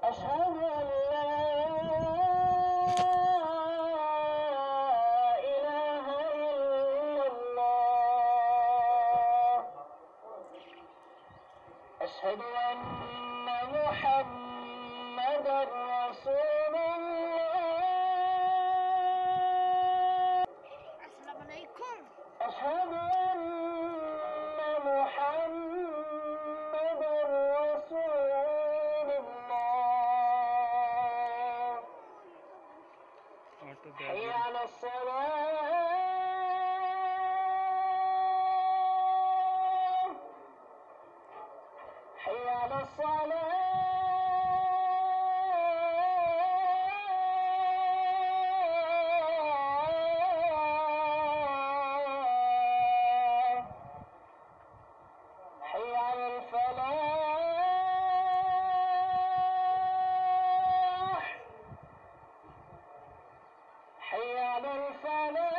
أشهد أن لا إله إلا الله. أشهد أن محمدًا رسول الله. السلام عليكم. أشهد أن محمدًا رسول الله. حي على الصلاة. حي على الصلاة. حي على الفلاح. حي على الفلاح.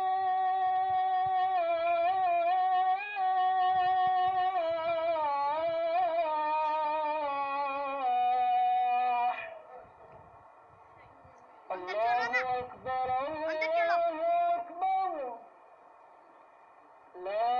الله أكبر الله أكبر. لا